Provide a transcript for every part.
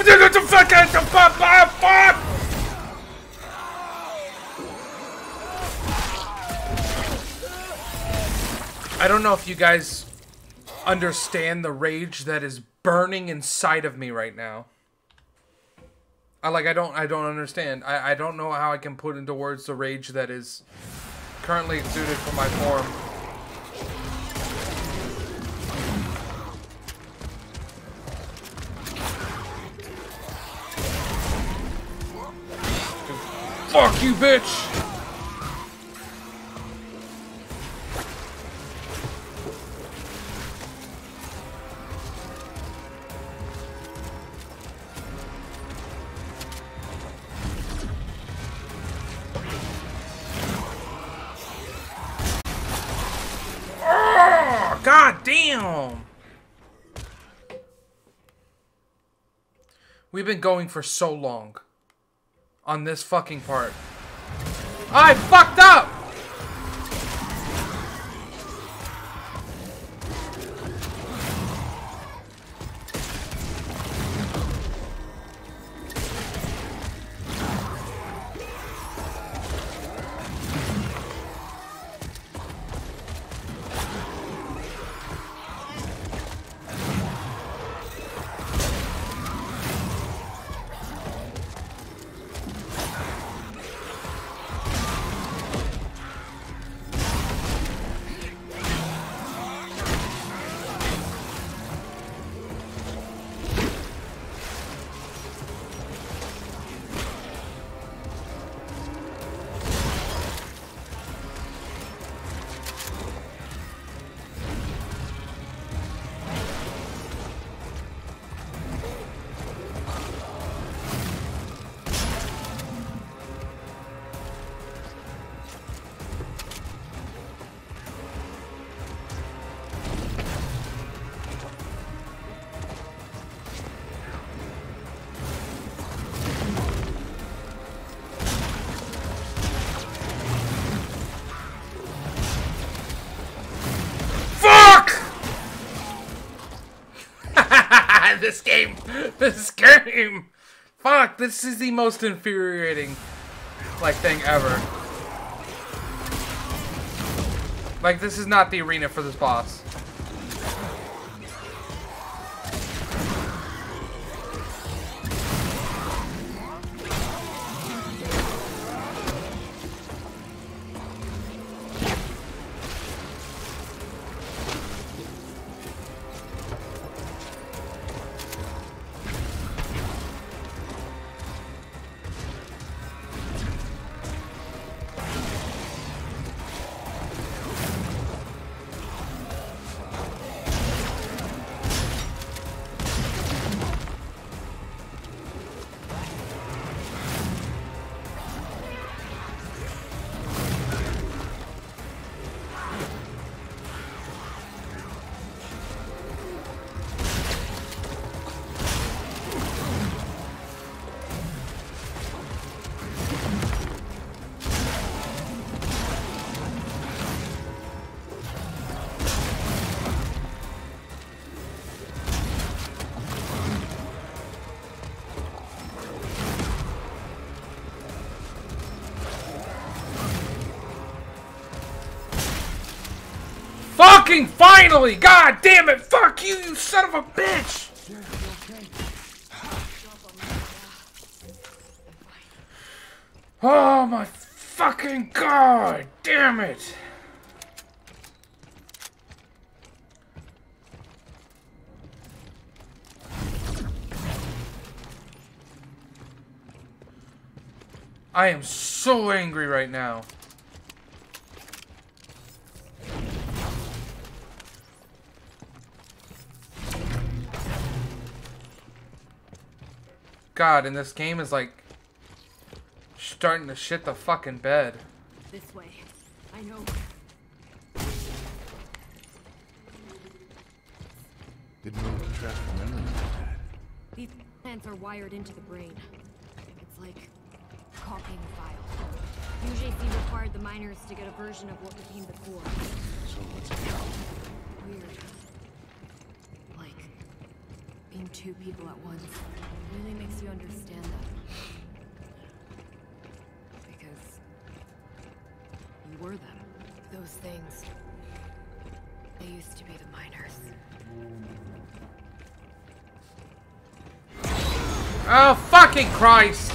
I don't know if you guys understand the rage that is burning inside of me right now. I don't understand. I don't know how I can put into words the rage that is currently exuded from my form. Fuck you, bitch! Oh, God damn! We've been going for so long on this fucking part. I fucked up! This game! Fuck, this is the most infuriating, thing ever. This is not the arena for this boss. Fucking finally! God damn it! Fuck you, you son of a bitch! Oh my fucking god! Damn it! I am so angry right now. God, and this game is like starting to shit the fucking bed. This way. I know. Didn't know to track the memory like that. These plants are wired into the brain. It's like copying a file. UJC required the miners to get a version of what became the core. So what's it called? Weird. Like being two people at once. really makes you understand them. Because you were them. Those things, they used to be the miners. Oh, fucking Christ!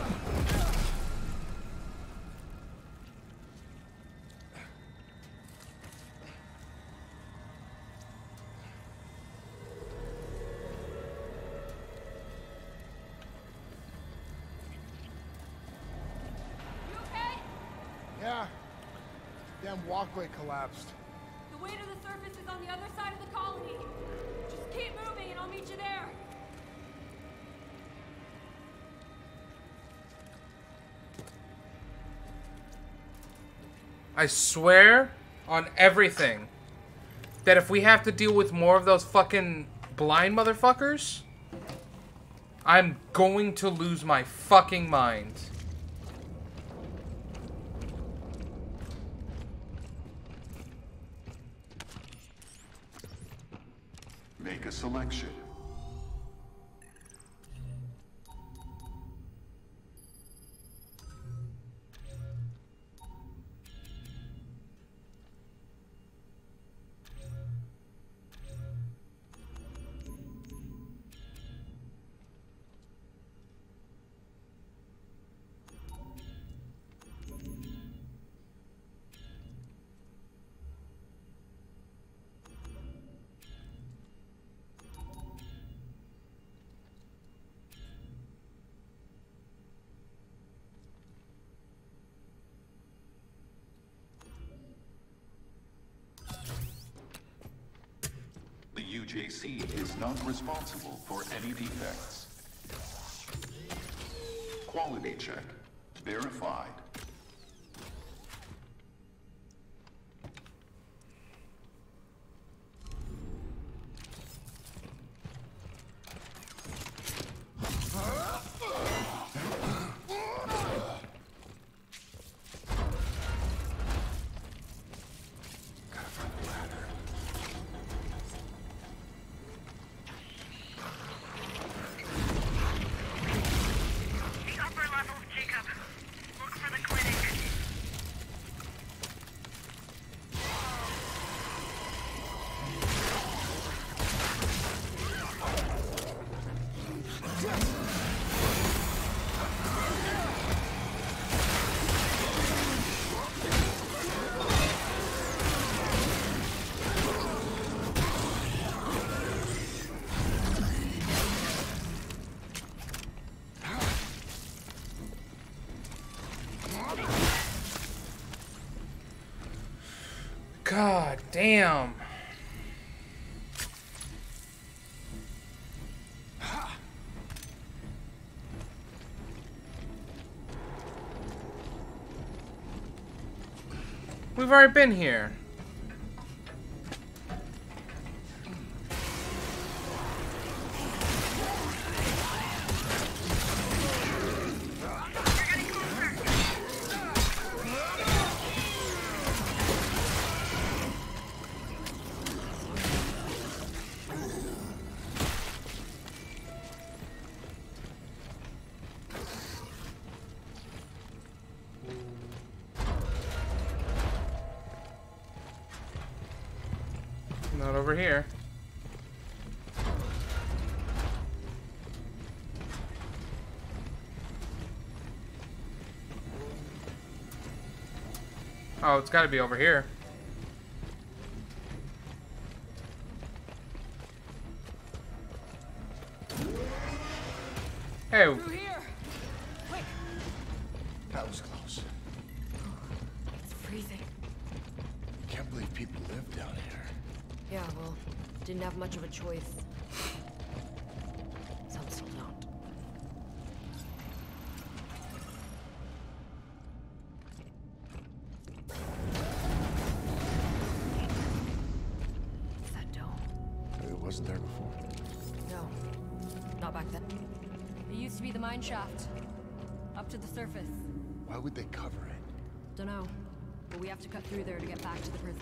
Yeah. Damn walkway collapsed. The way to the surface is on the other side of the colony. Just keep moving and I'll meet you there. I swear on everything that if we have to deal with more of those fucking blind motherfuckers, I'm going to lose my fucking mind. Make a selection. UJC is not responsible for any defects. Quality check. Verified. God damn. We've already been here. Not over here. Oh, it's got to be over here. Hey. Through here. Quick. That was close. It's freezing. Can't believe people live down here. Yeah, well, didn't have much of a choice. Some still don't. It's that dome. It wasn't there before. No, not back then. It used to be the mine shaft. Up to the surface. Why would they cover it? Dunno. But we have to cut through there to get back to the prison.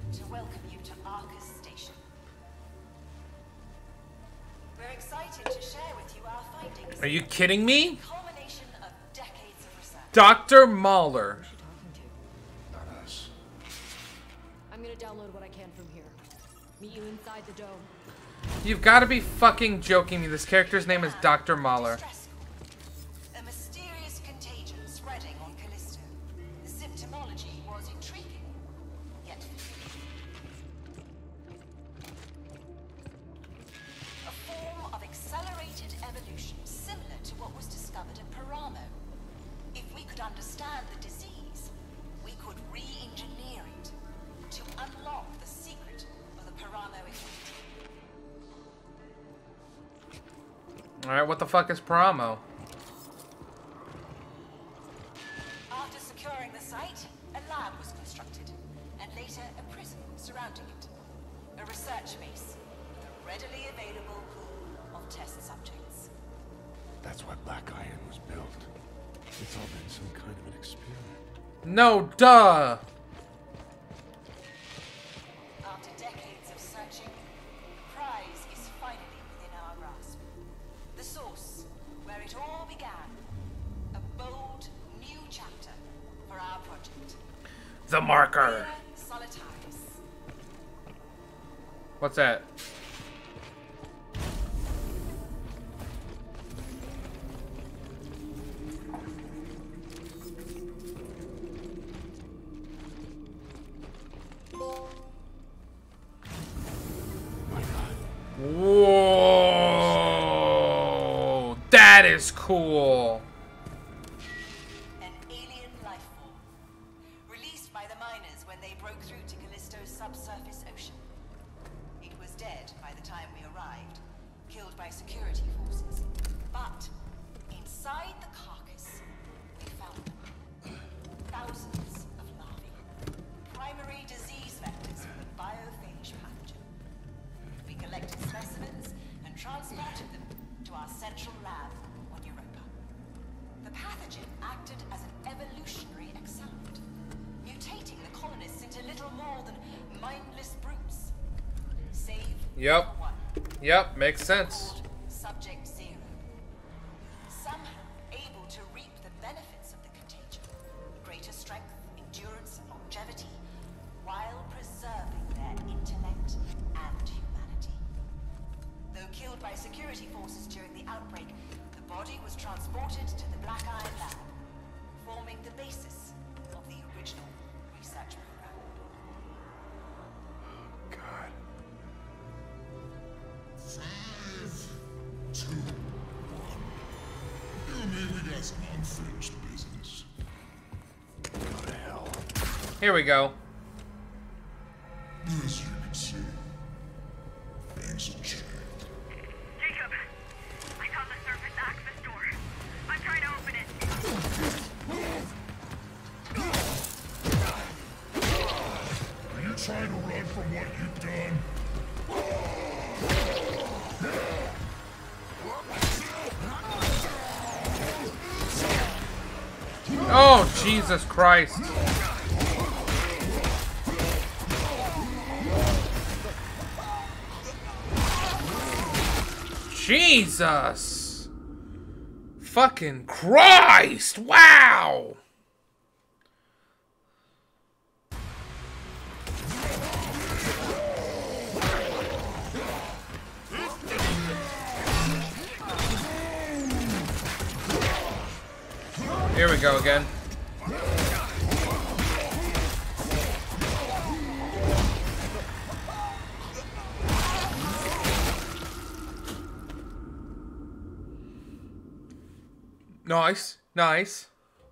to welcome you to Arcus Station. We're excited to share with you our findings. Are you kidding me? Culmination of decades of research. Dr. Mahler. Who's she talking to? Not us. I'm gonna download what I can from here. Meet you inside the dome. You've got to be fucking joking me. This character's name is Dr. Mahler. Distress call. A mysterious contagion spreading on Callisto. The symptomology was intriguing, yet a form of accelerated evolution similar to what was discovered at Paramo. If we could understand the disease, we could re-engineer it to unlock the secret of the Paramo effect. Alright, what the fuck is Paramo? After securing the site, a lab was constructed, and later a prison surrounding it. A research base with a readily available pool of test subjects. That's why Black Iron was built. It's all been some kind of an experiment. No, duh! After decades of searching, the prize is finally within our grasp. The source, where it all began. A bold, new chapter for our project. The marker. Solitaris. What's that? Whoa! That is cool. An alien life form. Released by the miners when they broke through to Callisto's subsurface ocean. It was dead by the time we arrived, killed by security forces. But inside the carcass, we found them. Thousands of larvae. Primary disease vectors for the biophage pathogen. We collected specimens and transported them to our central lab on Europa. The pathogen acted as an evolutionary accelerant, mutating the colonists into little more than mindless brutes. Save Yep. one, Yep, makes sense. called Subject Zero. Somehow able to reap the benefits of the contagion. Greater strength, endurance, and longevity, while preserving their intellect and humanity. Though killed by security forces during the outbreak, the body was transported to the Black Iron Lab, forming the basis of the original research program. God. 5, 2, 1. You and me, we got some unfinished business. Go to hell. Here we go. As you can see, things will change. Jacob, I saw the surface access door. I'm trying to open it. Are you trying to run from what you've done? Oh, Jesus Christ. Jesus. Fucking Christ. Wow. Here we go again. Nice, nice.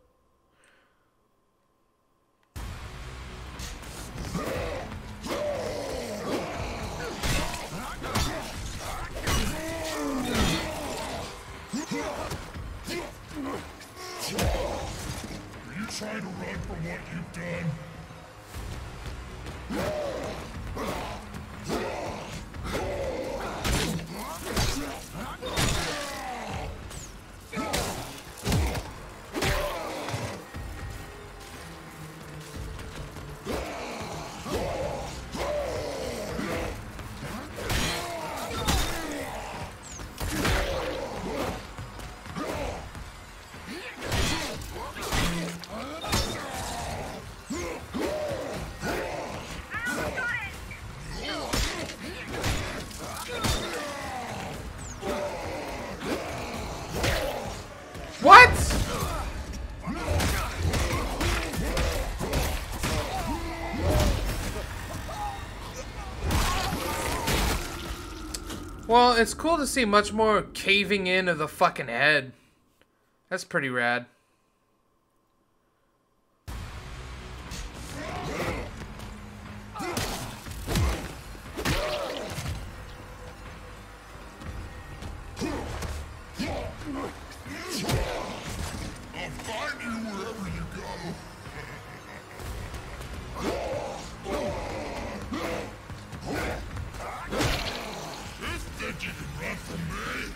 Are you trying to run from what you've done? Well, it's cool to see much more caving in of the fucking head. That's pretty rad. I'll find you wherever you go. You think you can run from me?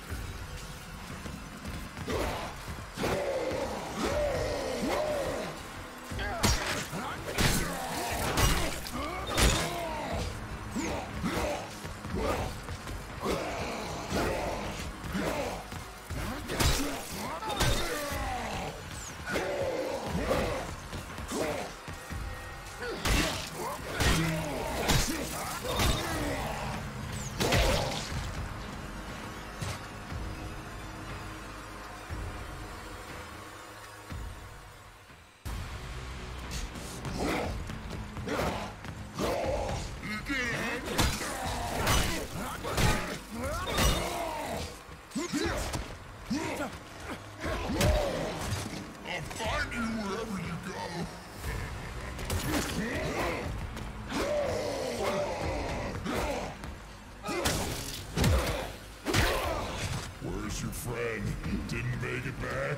I'll find you wherever you go. Where's your friend? Didn't make it back?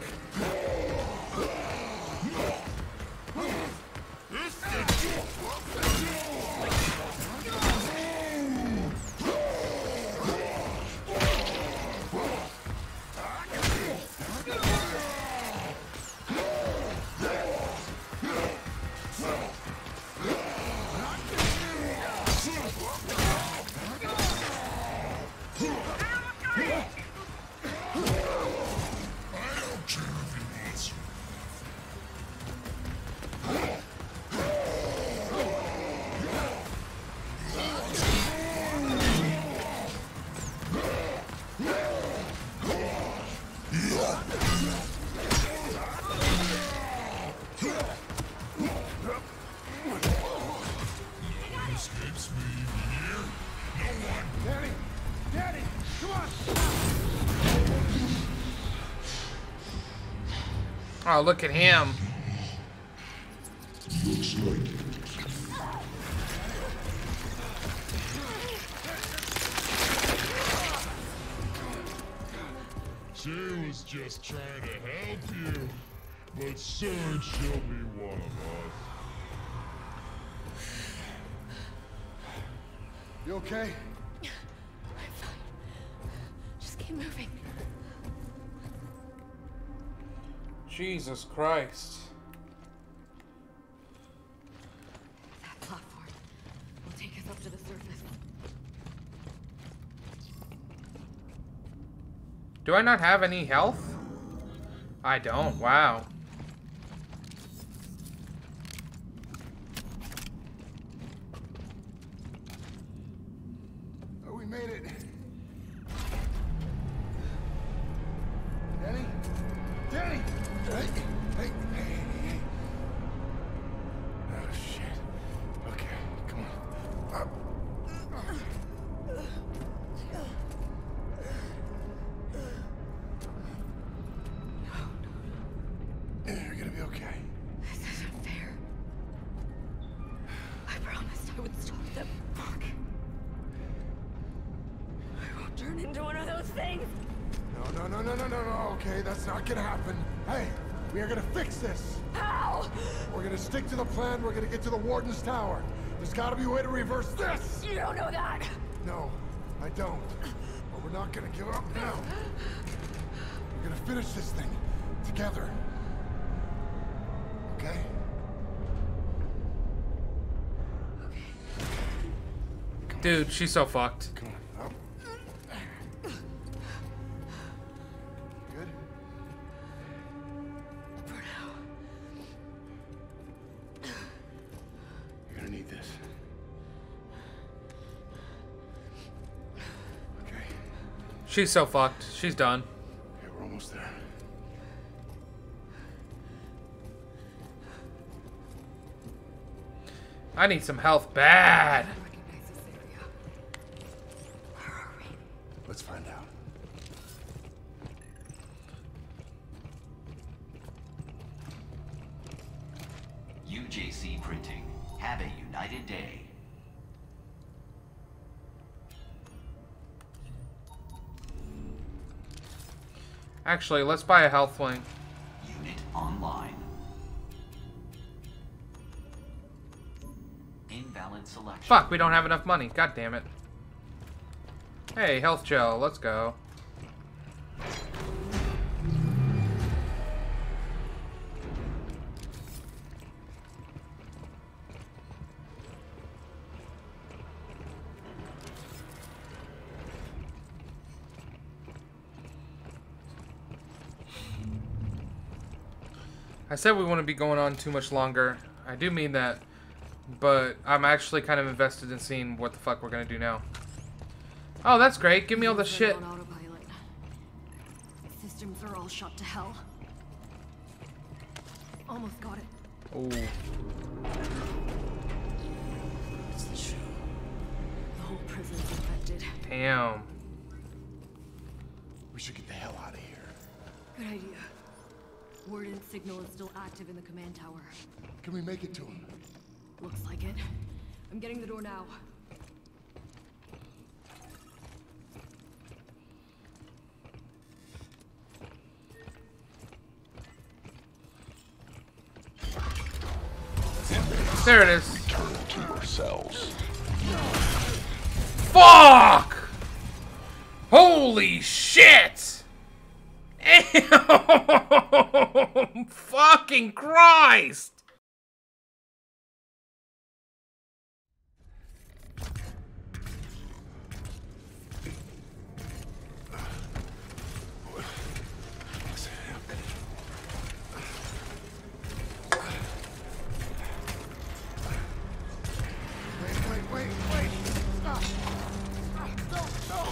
Escapes me here. No one. Daddy! Daddy! Come on! Oh, look at him. Looks like it. She was just trying to help you, but soon she'll be one of us. You okay? I'm fine. Just keep moving. Jesus Christ. That platform will take us up to the surface. Do I not have any health? I don't. Wow. Oh, we made it. Danny? Danny! Hey, hey, hey. Oh, shit. Okay, come on. Up. You're gonna be okay. This isn't fair. I promised I would stop them. Fuck. I won't turn into one of those things. No. Okay, that's not gonna happen. Hey, we are gonna fix this. How? We're gonna stick to the plan. We're gonna get to the Warden's Tower. There's gotta be a way to reverse this. You don't know that. No, I don't. But we're not gonna give up now. We're gonna finish this thing together. Okay? Dude, she's so fucked. Come on, up. Good? For now. You're gonna need this. Okay. She's so fucked. She's done. Okay, we're almost there. I need some health bad. I recognize this area. Where are we? Have a united day. Actually, let's buy a health wing. Unit online. Invalid selection. Fuck, we don't have enough money. God damn it. Hey, health gel, let's go. I said we wouldn't be going on too much longer. I do mean that. But I'm actually kind of invested in seeing what the fuck we're gonna do now. Oh, that's great. Give me all the shit. On autopilot. Systems are all shot to hell. Almost got it. Ooh. It's the show. The whole prison's infected. Damn. We should get the hell out of here. Good idea. Warden's signal is still active in the command tower. Can we make it to him? Looks like it. I'm getting the door now. There it is. Return to your cells. Fuck! Holy shit! Ew! Fucking Christ! Wait. Stop. No.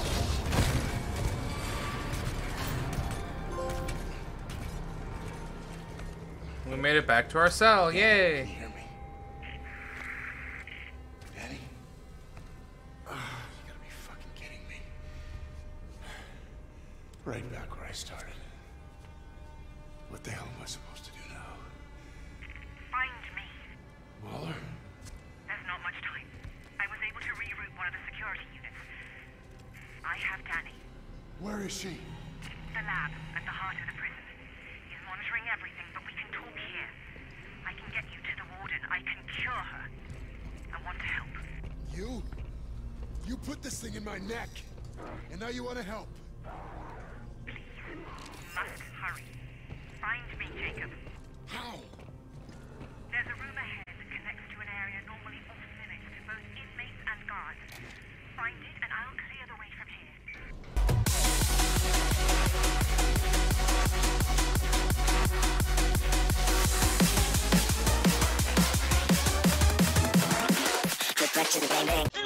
We made it back to our cell, yay! Hear me? Daddy? You gotta be fucking kidding me. Right back where I started. What the hell am I supposed to do now? Find me. Waller? There's not much time. I was able to reroute one of the security units. I have Danny. Where is she? The lab at the heart of the prison. He's monitoring everything, but we can talk here. I can get you to the warden. I can cure her. I want to help. You? You put this thing in my neck. And now you want to help. Please. You must hurry. Find me, Jacob. How? There's a room ahead that connects to an area normally off limits to both inmates and guards. Find it and I'll clear the way from here. Get back to the bang bang.